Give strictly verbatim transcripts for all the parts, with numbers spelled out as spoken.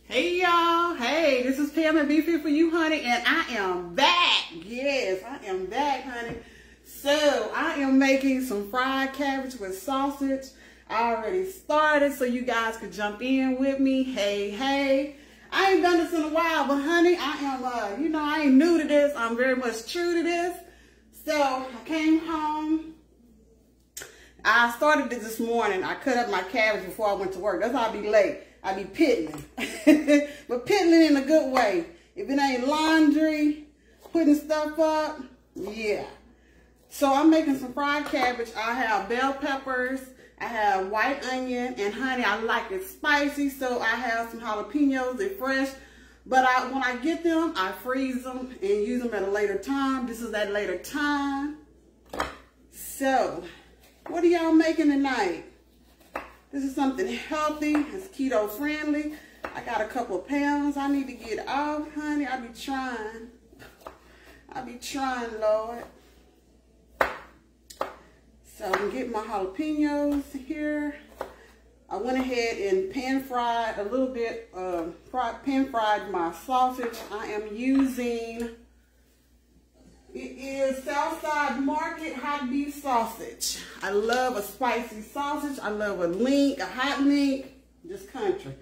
Hey y'all, hey, this is Pam and Be Fit For You, honey, and I am back. Yes, I am back, honey. So I am making some fried cabbage with sausage. I already started so you guys could jump in with me. Hey, hey. I ain't done this in a while, but honey, I am, uh, you know, I ain't new to this. I'm very much true to this. So I came home. I started this this morning. I cut up my cabbage before I went to work. That's how I be late. I be piddling. But piddling in a good way. If it ain't laundry, putting stuff up, yeah. So I'm making some fried cabbage. I have bell peppers. I have white onion. And honey, I like it spicy. So I have some jalapenos. They're fresh. But I, when I get them, I freeze them and use them at a later time. This is that later time. So, what are y'all making tonight? This is something healthy. It's keto friendly. I got a couple of pounds I need to get off, honey. I be trying. I be trying, Lord. So I'm getting my jalapenos here. I went ahead and pan fried a little bit, uh, fried, pan fried my sausage. I am using, it is Southside Market hot beef sausage. I love a spicy sausage. I love a link, a hot link, just country.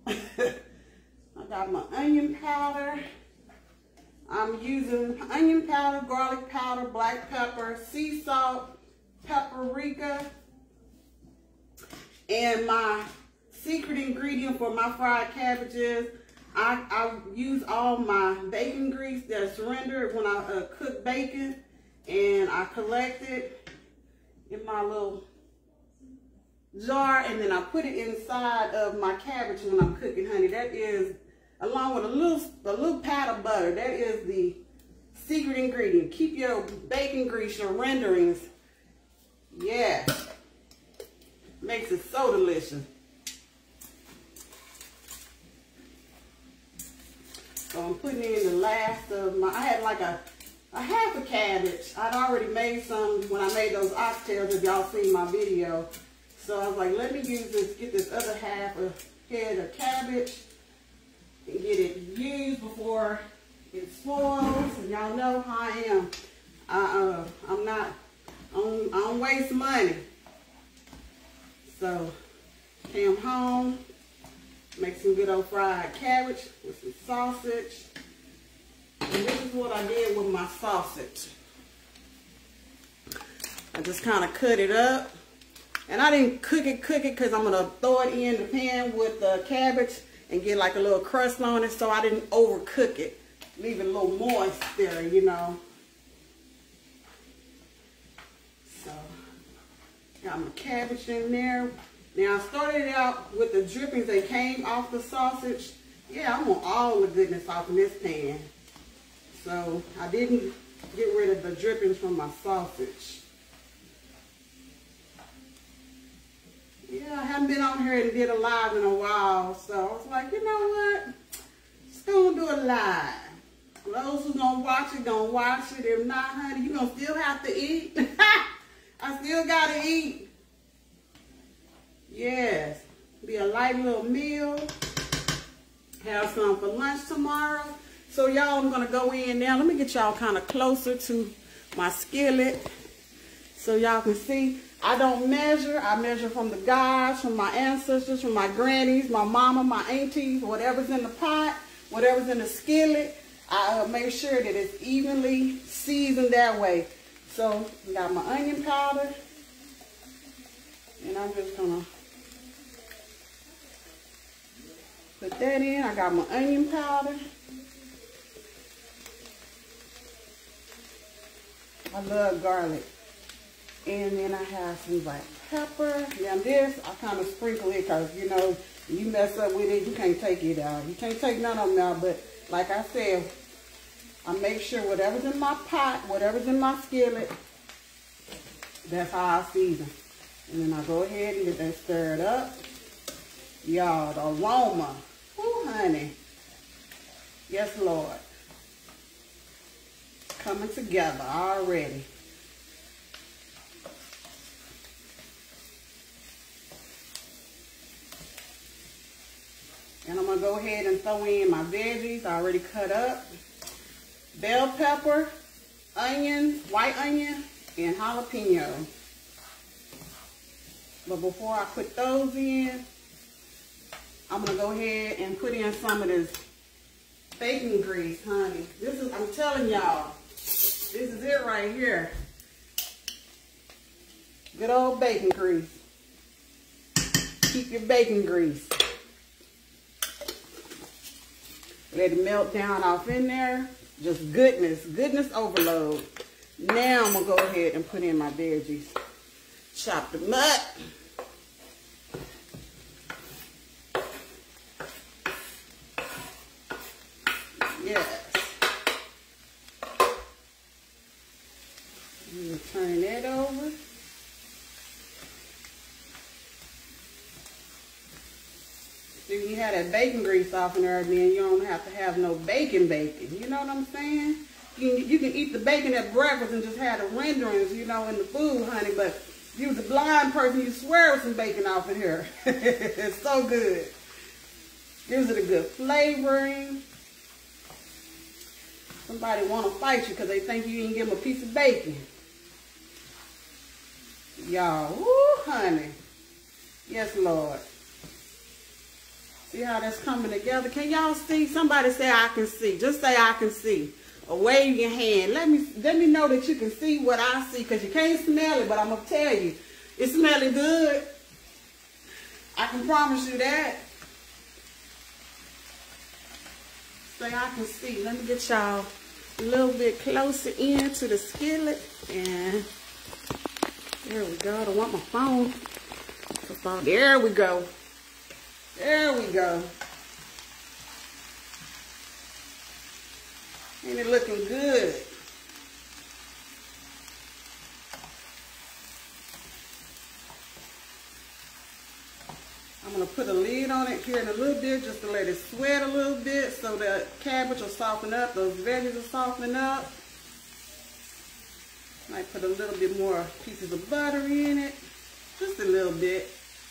I got my onion powder. I'm using onion powder, garlic powder, black pepper, sea salt, paprika, and my secret ingredient for my fried cabbages. I, I use all my bacon grease that's rendered when I uh, cook bacon, and I collect it in my little jar, and then I put it inside of my cabbage when I'm cooking, honey. That is, along with a little, a little pat of butter, that is the secret ingredient. Keep your bacon grease, your renderings, yeah, makes it so delicious. So I'm putting in the last of my, I had like a, a half a cabbage. I'd already made some when I made those oxtails, if y'all seen my video. So I was like, let me use this, get this other half a head of cabbage and get it used before it spoils. And y'all know how I am. I, uh, I'm not, I don't, I don't waste money. So came home. Make some good old fried cabbage with some sausage. And this is what I did with my sausage. I just kind of cut it up. And I didn't cook it, cook it, because I'm going to throw it in the pan with the cabbage and get like a little crust on it. So I didn't overcook it. Leave it a little moist there, you know. So, got my cabbage in there. Now, I started out with the drippings that came off the sausage. Yeah, I want all the goodness off in this pan. So, I didn't get rid of the drippings from my sausage. Yeah, I haven't been on here and did a live in a while. So, I was like, you know what? Just gonna do a live. Those who's gonna watch it, gonna watch it. If not, honey, you're gonna still have to eat. I still gotta eat. Yes, be a light little meal. Have some for lunch tomorrow. So y'all, I'm gonna go in now. Let me get y'all kind of closer to my skillet so y'all can see. I don't measure. I measure from the gods, from my ancestors, from my grannies, my mama, my aunties, whatever's in the pot, whatever's in the skillet. I uh, make sure that it's evenly seasoned that way. So I got my onion powder, and I'm just gonna put that in. I got my onion powder. I love garlic. And then I have some black pepper. Now this, I kind of sprinkle it because, you know, you mess up with it, you can't take it out. You can't take none of them out. But like I said, I make sure whatever's in my pot, whatever's in my skillet, that's how I season. And then I go ahead and get that stirred up. Y'all, the aroma. Ooh, honey. Yes, Lord. Coming together already. And I'm going to go ahead and throw in my veggies I already cut up. Bell pepper, onions, white onion, and jalapeno. But before I put those in, I'm gonna go ahead and put in some of this bacon grease, honey. This is, I'm telling y'all, this is it right here. Good old bacon grease. Keep your bacon grease. Let it melt down off in there. Just goodness, goodness overload. Now I'm gonna go ahead and put in my veggies. Chop them up. Yes. I'm gonna turn that over. See, when you have that bacon grease off in there, then you don't have to have no bacon bacon. You know what I'm saying? You can, you can eat the bacon at breakfast and just have the renderings, you know, in the food, honey. But if you was a blind person, you swear with some bacon off in here. It's so good. Gives it a good flavoring. Somebody want to fight you because they think you didn't give them a piece of bacon. Y'all, woo, honey. Yes, Lord. See how that's coming together? Can y'all see? Somebody say I can see. Just say I can see. Or wave your hand. Let me let me know that you can see what I see, because you can't smell it, but I'm going to tell you. It's smelling good. I can promise you that. Say I can see. Let me get y'all a little bit closer into the skillet. And there we go. I don't want my phone. There we go. There we go. Ain't it looking good? I'm going to put a lid on it here in a little bit just to let it sweat a little bit so the cabbage will soften up, those veggies will soften up. Might put a little bit more pieces of butter in it, just a little bit.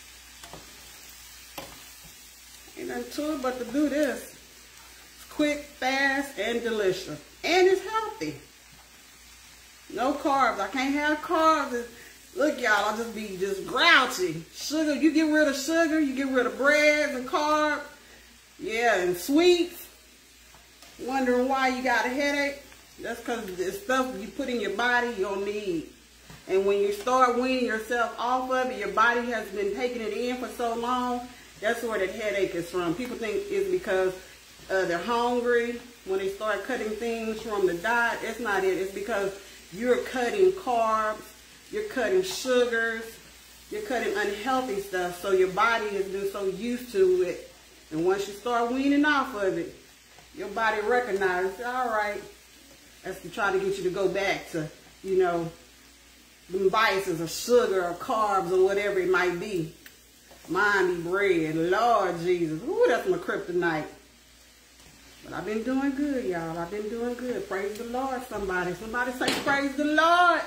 Ain't nothing to it but to do this. It's quick, fast, and delicious. And it's healthy. No carbs. I can't have carbs. Look, y'all, I'll just be just grouchy. Sugar, you get rid of sugar, you get rid of breads and carbs. Yeah, and sweets. Wondering why you got a headache? That's because it's stuff you put in your body you don't need. And when you start weaning yourself off of it, your body has been taking it in for so long. That's where that headache is from. People think it's because uh, they're hungry when they start cutting things from the diet. It's not it. It's because you're cutting carbs, you're cutting sugars, you're cutting unhealthy stuff. So your body has been so used to it. And once you start weaning off of it, your body recognizes, all right, that's to try to get you to go back to, you know, them vices of sugar or carbs or whatever it might be. Mine be bread. Lord Jesus. Ooh, that's my kryptonite. But I've been doing good, y'all. I've been doing good. Praise the Lord, somebody. Somebody say praise the Lord.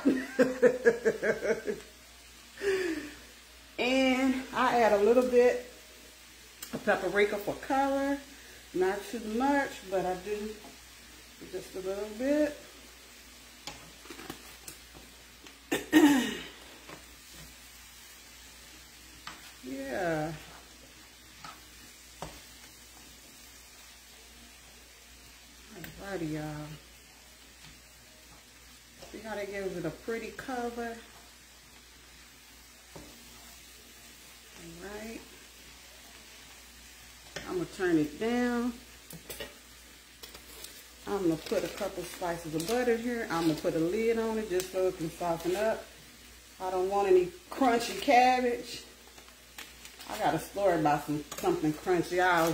And I add a little bit of paprika for color. Not too much, but I do just a little bit. Yeah. Alrighty, y'all. See how that gives it a pretty cover? Alright. I'm going to turn it down. I'm going to put a couple slices of butter here. I'm going to put a lid on it just so it can soften up. I don't want any crunchy cabbage. I got a story about some something crunchy. I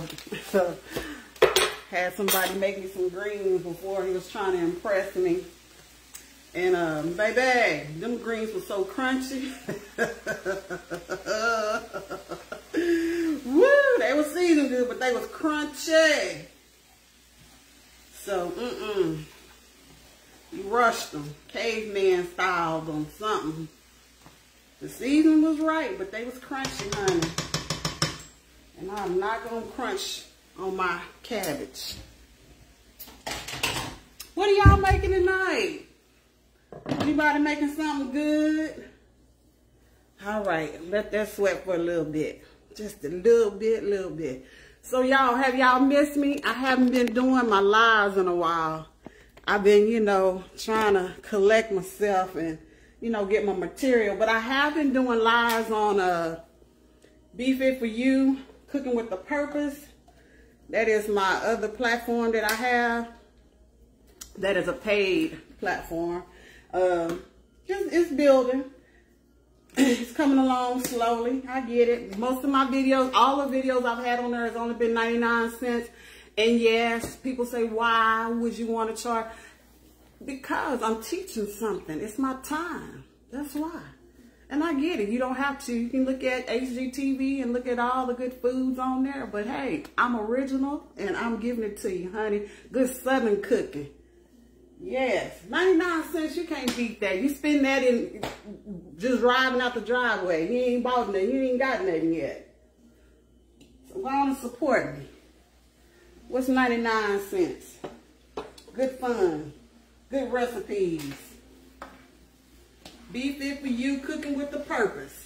had somebody make me some greens before. He was trying to impress me. And, um, baby, them greens were so crunchy. Woo, they were seasoned good, but they was crunchy. So, mm-mm. You rushed them. Caveman styled them, something. The season was right, but they was crunchy, honey. And I'm not going to crunch on my cabbage. What are y'all making tonight? Anybody making something good? All right, let that sweat for a little bit. Just a little bit, little bit. So y'all, have y'all missed me? I haven't been doing my lives in a while. I've been, you know, trying to collect myself and, you know, get my material. But I have been doing lives on uh, Be Fit For You, Cooking With The Purpose. That is my other platform that I have. That is a paid platform. Um, it's, it's building. It's coming along slowly. I get it. Most of my videos, all the videos I've had on there has only been ninety-nine cents. And yes, people say, why would you want to charge? Because I'm teaching something. It's my time. That's why. And I get it. You don't have to. You can look at H G T V and look at all the good foods on there. But hey, I'm original and I'm giving it to you, honey. Good Southern cooking. Yes, ninety-nine cents, you can't beat that. You spend that in just driving out the driveway. You ain't bought nothing. You ain't got nothing yet. So go on and support me. What's ninety-nine cents? Good fun. Good recipes. Be Fit For You, Cooking With The Purpose.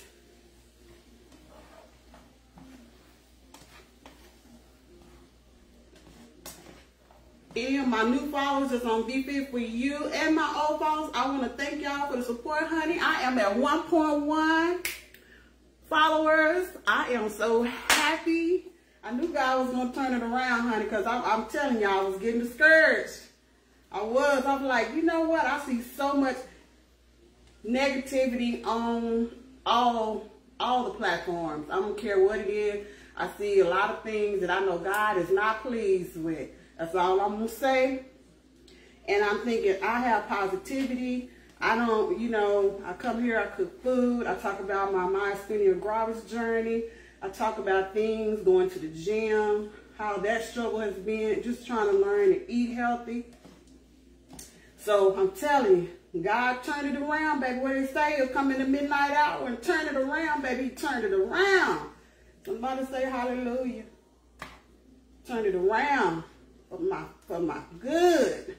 And my new followers is on Be Fit For You, and my old followers, I want to thank y'all for the support, honey. I am at one point one followers. I am so happy. I knew God was going to turn it around, honey, because I'm, I'm telling y'all, I was getting discouraged. I was. I'm like, you know what? I see so much negativity on all, all the platforms. I don't care what it is. I see a lot of things that I know God is not pleased with. That's all I'm going to say. And I'm thinking, I have positivity. I don't, you know, I come here, I cook food. I talk about my myasthenia gravis journey. I talk about things, going to the gym, how that struggle has been, just trying to learn to eat healthy. So I'm telling you, God turned it around, baby. What they say, he'll come in the midnight hour and turn it around, baby. He turned it around. Somebody say hallelujah. Turn it around. For my, for my good.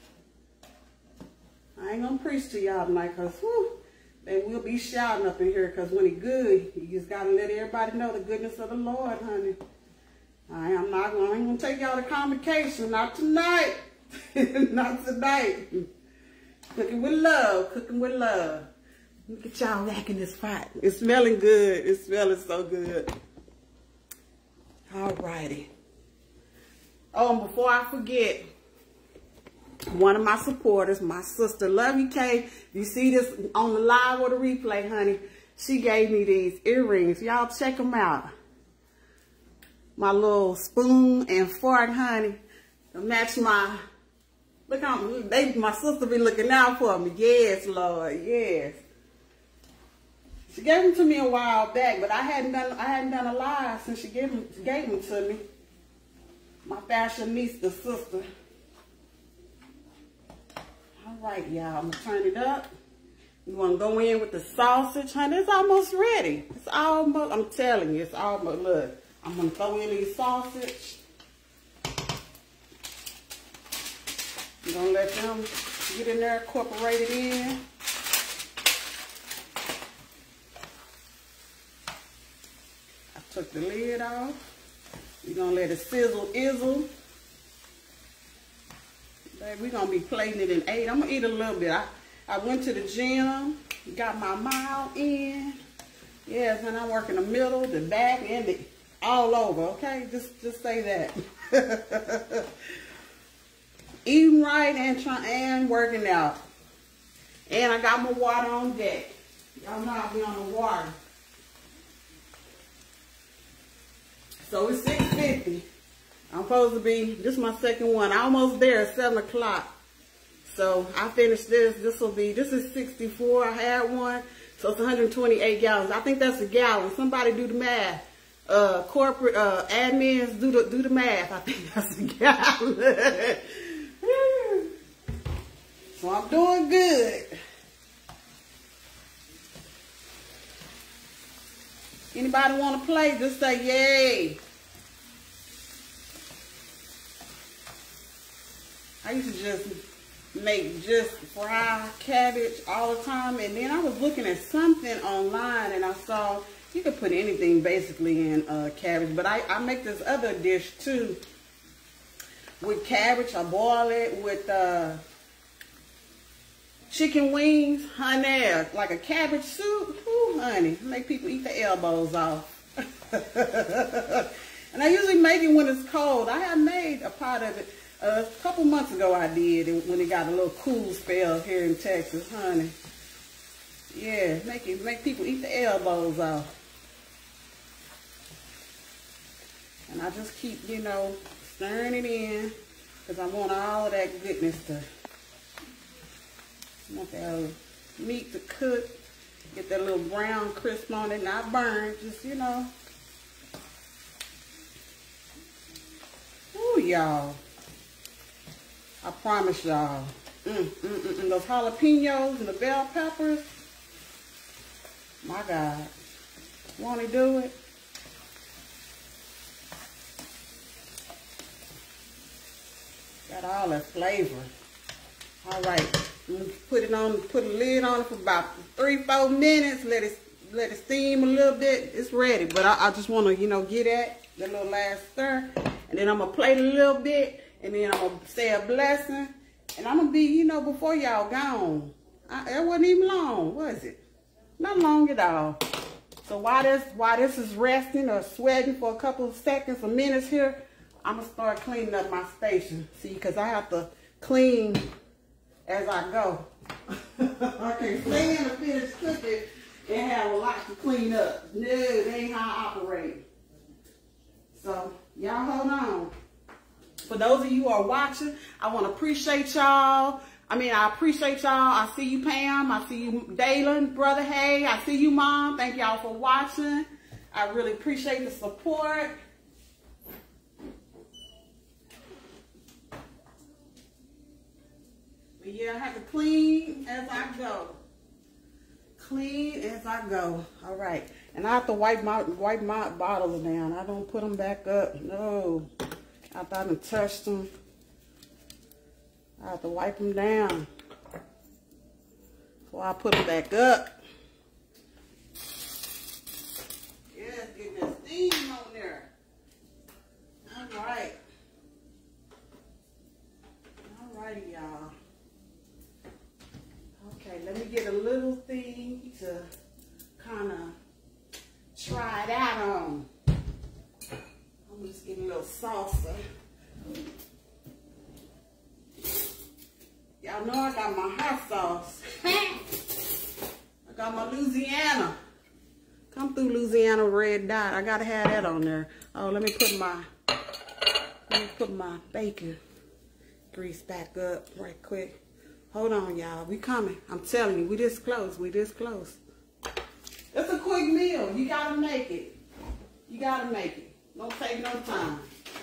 I ain't gonna preach to y'all tonight, because they will be shouting up in here, because when it's good, you just gotta let everybody know the goodness of the Lord, honey. I am not gonna, I ain't gonna take y'all to convocation, not tonight. Not tonight. Cooking with love, cooking with love. Look at y'all racking this pot. It's smelling good. It's smelling so good. All righty. Oh, and before I forget, one of my supporters, my sister, Love You K, you see this on the live or the replay, honey, she gave me these earrings. Y'all check them out. My little spoon and fork, honey, to match my, look how, they, my sister be looking out for me. Yes, Lord, yes. She gave them to me a while back, but I hadn't done, I hadn't done a live since she gave them, gave them to me. My fashionista sister. All right, y'all. I'm going to turn it up. You want to go in with the sausage, honey? It's almost ready. It's almost, I'm telling you, it's almost, look. I'm going to throw in these sausage. I'm going to let them get in there, incorporate it in. I took the lid off. We're going to let it sizzle, izzle. Baby, we're going to be plating it in eight. I'm going to eat a little bit. I, I went to the gym, got my mile in. Yes, and I work in the middle, the back, and the, all over, okay? Just, just say that. Eating right and, try, and working out. And I got my water on deck. Y'all know I'll be on the water. So it's six fifty. I'm supposed to be, this is my second one. I'm almost there at seven o'clock. So I finished this. This will be, this is sixty-four. I had one. So it's one hundred twenty-eight gallons. I think that's a gallon. Somebody do the math. Uh, corporate uh, admins, do the, do the math. I think that's a gallon. So I'm doing good. Anybody want to play? Just say yay. I used to just make just fried cabbage all the time. And then I was looking at something online and I saw you could put anything basically in uh, cabbage. But I, I make this other dish too with cabbage. I boil it with uh, chicken wings, honey, like a cabbage soup. Ooh, honey, make people eat their elbows off. And I usually make it when it's cold. I have made a pot of it uh, a couple months ago. I did it when it got a little cool spell here in Texas, honey. Yeah, make it make people eat the elbows off. And I just keep, you know, stirring it in because I want all of that goodness to. I want that meat to cook, get that little brown crisp on it, not burn, just, you know. Ooh, y'all. I promise y'all. Mm, mm, mm, mm. Those jalapenos and the bell peppers. My God. Want to do it? Got all that flavor. All right. Put it on, put a lid on it for about three, four minutes. Let it, let it steam a little bit. It's ready. But I, I just want to, you know, get at the little last stir. And then I'm going to plate a little bit. And then I'm going to say a blessing. And I'm going to be, you know, before y'all gone. I, it wasn't even long, was it? Not long at all. So while this, while this is resting or sweating for a couple of seconds or minutes here, I'm going to start cleaning up my station. See, because I have to clean as I go. I can't stand to finish cooking and have a lot to clean up. No, that ain't how I operate. So, y'all hold on. For those of you who are watching, I want to appreciate y'all. I mean, I appreciate y'all. I see you, Pam. I see you, Dalen, Brother Hay. I see you, Mom. Thank y'all for watching. I really appreciate the support. But yeah, I have to clean as I go. Clean as I go. All right. And I have to wipe my wipe my bottles down. I don't put them back up. No. After I done touched them, I have to wipe them down before I put them back up. Yes, get that steam on there. All right. All righty, y'all. Okay, let me get a little thing to kind of try it out on. I'm just getting a little salsa. Y'all know I got my hot sauce. I got my Louisiana. Come through Louisiana red dot. I gotta have that on there. Oh, let me put my let me put my bacon grease back up right quick. Hold on, y'all. We coming. I'm telling you, we this close. We this close. It's a quick meal. You gotta make it. You gotta make it. Don't take no time.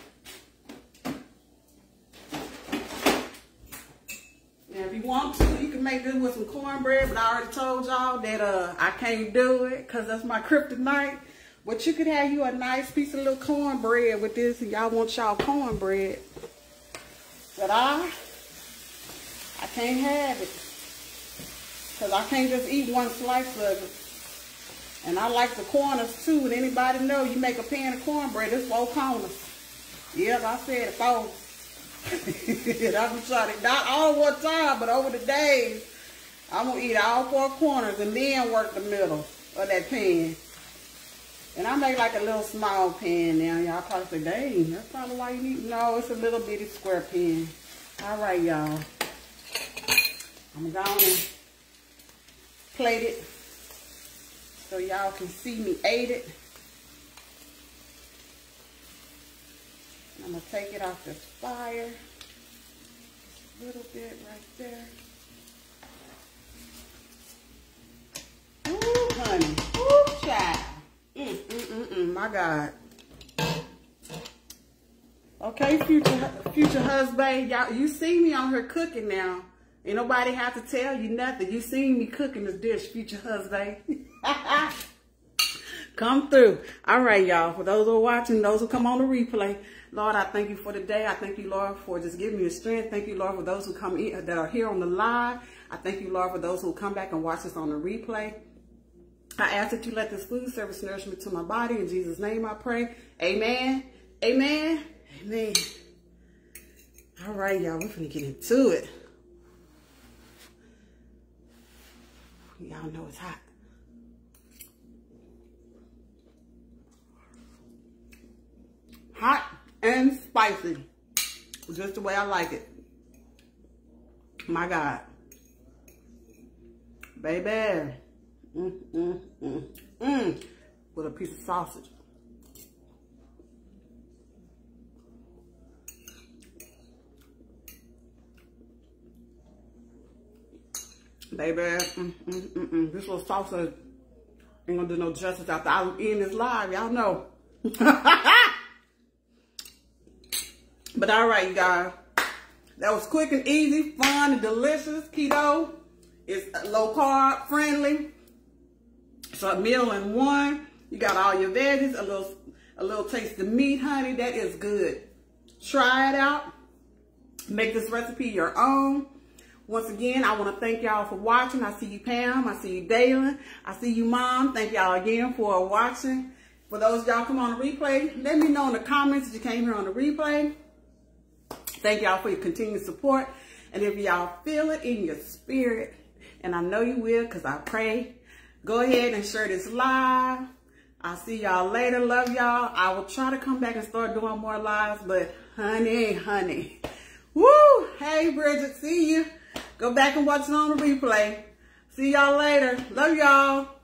Now, if you want to, you can make this with some cornbread, but I already told y'all that uh, I can't do it because that's my kryptonite. But you could have you a nice piece of little cornbread with this, and y'all want y'all cornbread. But I, I can't have it because I can't just eat one slice of it. And I like the corners too. And anybody know you make a pan of cornbread, it's four corners. Yep, I said it four. I'm trying to, not all at one time, but over the days, I'm gonna eat all four corners and then work the middle of that pan. And I make like a little small pan now. Y'all probably say, dang, that's probably why you need. No, it's a little bitty square pan. All right, y'all. I'm going to plate it so y'all can see me ate it. I'm going to take it off the fire. A little bit right there. Ooh, honey. Ooh, child. Mm, mm, mm, mm, my God. Okay, future future husband, y'all, you see me on here cooking now. Ain't nobody have to tell you nothing. You seen me cooking this dish, future husband. Come through. All right, y'all. For those who are watching, those who come on the replay, Lord, I thank you for today. I thank you, Lord, for just giving me the strength. Thank you, Lord, for those who come in that are here on the live. I thank you, Lord, for those who come back and watch us on the replay. I ask that you let this food service nourishment to my body. In Jesus' name I pray. Amen. Amen. Amen. All right, y'all, we're finna get into it. Y'all know it's hot. Hot and spicy. Just the way I like it. My God. Baby. Mm, mm, mm, mm. With a piece of sausage. Baby. Mm, mm, mm, mm. This little sausage ain't gonna do no justice after I end this live. Y'all know. But all right, you guys. That was quick and easy, fun and delicious. Keto. It's low carb friendly. So a meal in one. You got all your veggies, a little, a little taste of meat, honey. That is good. Try it out. Make this recipe your own. Once again, I want to thank y'all for watching. I see you, Pam. I see you, Dalen. I see you, Mom. Thank y'all again for watching. For those y'all come on the replay, let me know in the comments that you came here on the replay. Thank y'all for your continued support. And if y'all feel it in your spirit, and I know you will because I pray, go ahead and share this live. I'll see y'all later. Love y'all. I will try to come back and start doing more lives, but honey, honey. Woo! Hey, Bridget, see you. Go back and watch it on the replay. See y'all later. Love y'all.